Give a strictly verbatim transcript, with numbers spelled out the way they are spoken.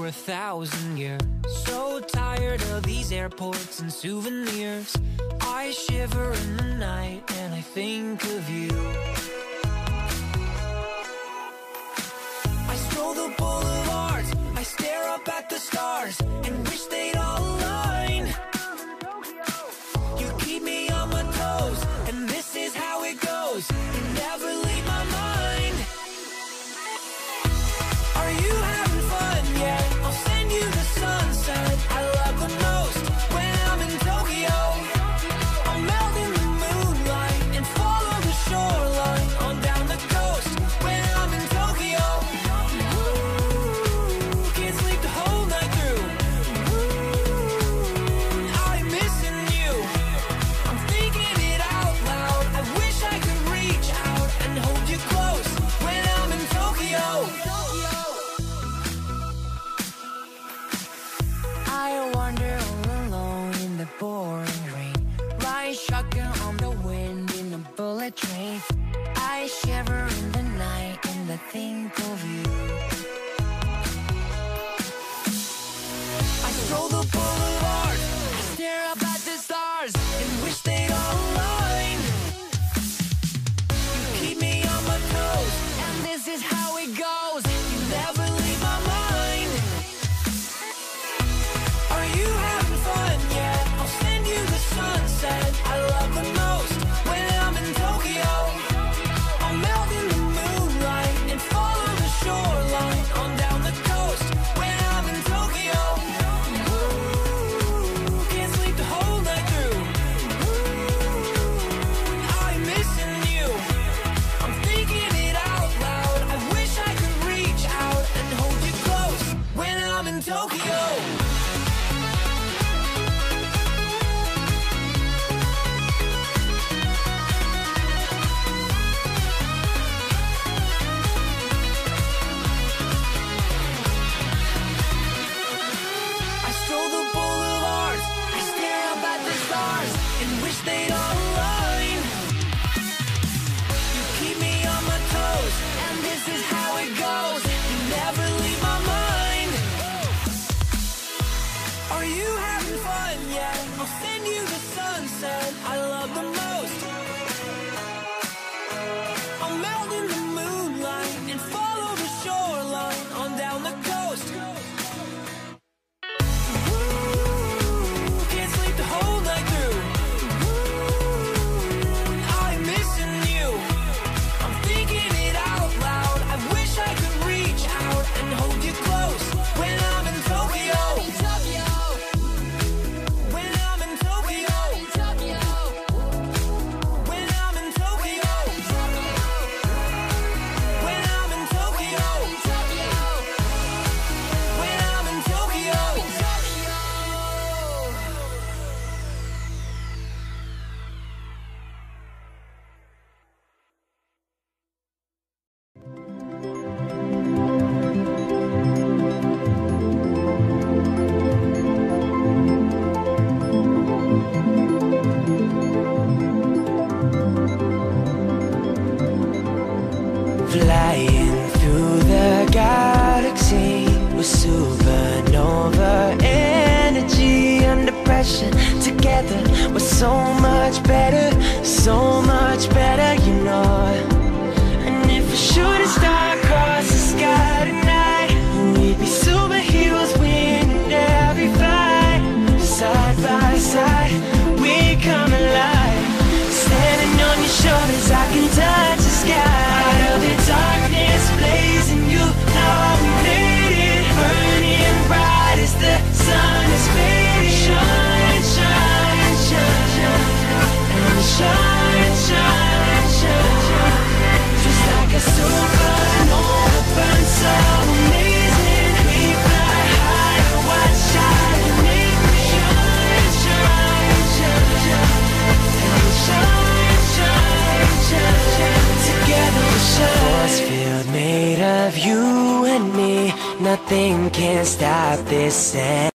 a thousand years. So tired of these airports and souvenirs. I shiver in the night and I think of you. I stroll the boulevards, I stare up at the stars and wish they'd all align. You keep me on my toes, and this is how it goes. You never leave my mind. Are you having fun yet? I'll send you the sunset I love the most. When I'm in Tokyo, I'll melt in the moonlight and follow the shoreline on down the coast. When I'm in Tokyo, ooh, can't sleep the whole night through. Ooh, I'm missing you. I'm thinking it out loud. I wish I could reach out and hold you close. When I'm in Tokyo, I wander all alone in the pouring rain. Ride shotgun on the wind in a bullet train. I shiver in the night and I think of you. I stroll the boulevard, I stare up at the stars and wish they'd all align. You keep me on my toes, and this is how it goes. You never leave my mind. Are you having fun yet? I'll send you the sunset I love the most. When I'm in Tokyo, I'll melt in the moonlight and follow the shoreline on down the coast. When I'm in Tokyo, ooh, can't sleep the whole night through. Ooh, I'm missing you. I'm thinking it out loud. I wish I could reach out and hold you close. When I'm in Tokyo. I stroll the boulevards, I stare up at the stars and wish they'd all align. You keep me on my toes, and this is how it goes. You never leave my mind. Are you having fun yet? I'll send you the sunset I love the most. I'll melt in the moonlight and follow the shoreline on down the coast. Ooh, can't sleep the whole night through. Ooh, I'm missing you. I'm thinking it out loud. I wish I could reach out and hold you close. When I'm in Tokyo. When I'm in Tokyo. When I'm in Tokyo. When I'm in Tokyo. When I'm in Tokyo. Flying through the galaxy with supernova energy under pressure. Together we're so much better, so much better, you know. And if a shooting star across the sky tonight, we'd be superheroes winning every fight. Side by side, we come alive. Standing on your shoulders, I can touch the sky. Out of the darkness, blazing, you know we made it. Burning bright as the sun is fading. Shine, shine, shine, shine, and shine, shine, shine, shine. Just like a supernova burns so amazing. We fly high, watch shining. Shine, shine, shine, shine, and shine, shine, shine, shine. Together we shine. Force field made of you and me. Nothing can stop this.